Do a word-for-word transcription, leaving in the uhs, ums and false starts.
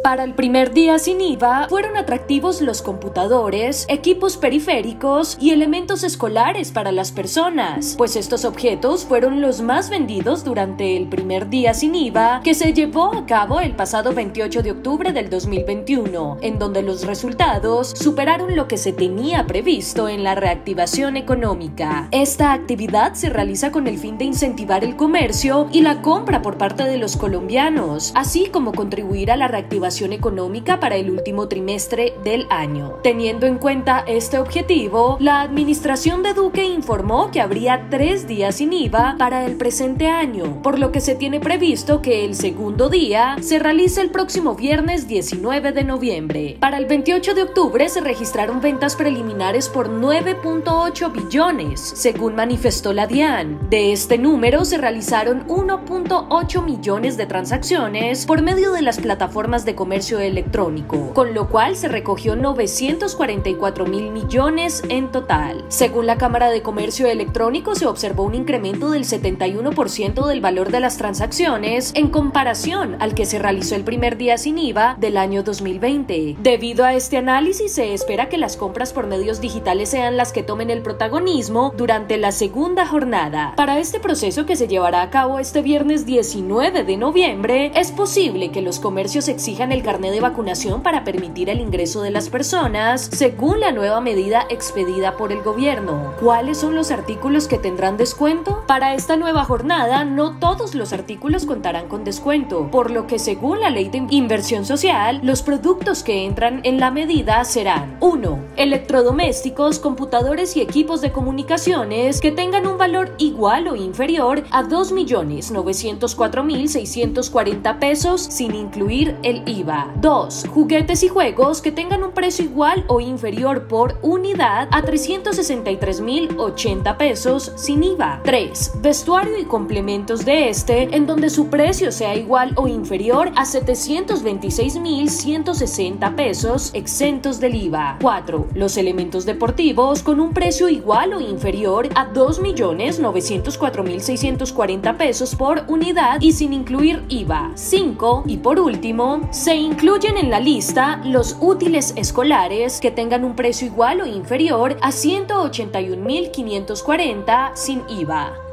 Para el primer día sin I V A fueron atractivos los computadores, equipos periféricos y elementos escolares para las personas, pues estos objetos fueron los más vendidos durante el primer día sin I V A que se llevó a cabo el pasado veintiocho de octubre del dos mil veintiuno, en donde los resultados superaron lo que se tenía previsto en la reactivación económica. Esta actividad se realiza con el fin de incentivar el comercio y la compra por parte de los colombianos, así como contribuir a la reactivación económica para el último trimestre del año. Teniendo en cuenta este objetivo, la administración de Duque informó que habría tres días sin I V A para el presente año, por lo que se tiene previsto que el segundo día se realice el próximo viernes diecinueve de noviembre. Para el veintiocho de octubre se registraron ventas preliminares por nueve punto ocho billones, según manifestó la DIAN. De este número se realizaron uno punto ocho millones de transacciones por medio de las plataformas de comercio electrónico, con lo cual se recogió novecientos cuarenta y cuatro mil millones en total. Según la Cámara de Comercio Electrónico, se observó un incremento del setenta y uno por ciento del valor de las transacciones en comparación al que se realizó el primer día sin I V A del año dos mil veinte. Debido a este análisis, se espera que las compras por medios digitales sean las que tomen el protagonismo durante la segunda jornada. Para este proceso, que se llevará a cabo este viernes diecinueve de noviembre, es posible que los comercios exijan el carnet de vacunación para permitir el ingreso de las personas, según la nueva medida expedida por el gobierno. ¿Cuáles son los artículos que tendrán descuento? Para esta nueva jornada, no todos los artículos contarán con descuento, por lo que según la Ley de Inversión Social, los productos que entran en la medida serán: uno. Electrodomésticos, computadores y equipos de comunicaciones que tengan un valor igual o inferior a dos millones novecientos cuatro mil seiscientos cuarenta pesos sin incluir el I V A. dos. Juguetes y juegos que tengan un precio igual o inferior por unidad a trescientos sesenta y tres mil ochenta pesos sin I V A. tres. Vestuario y complementos de este en donde su precio sea igual o inferior a setecientos veintiséis mil ciento sesenta pesos exentos del I V A. cuatro. Los elementos deportivos con un precio igual o inferior a dos millones novecientos cuatro mil seiscientos cuarenta pesos por unidad y sin incluir I V A. cinco. Y por último, se incluyen en la lista los útiles escolares que tengan un precio igual o inferior a ciento ochenta y un mil quinientos cuarenta sin I V A.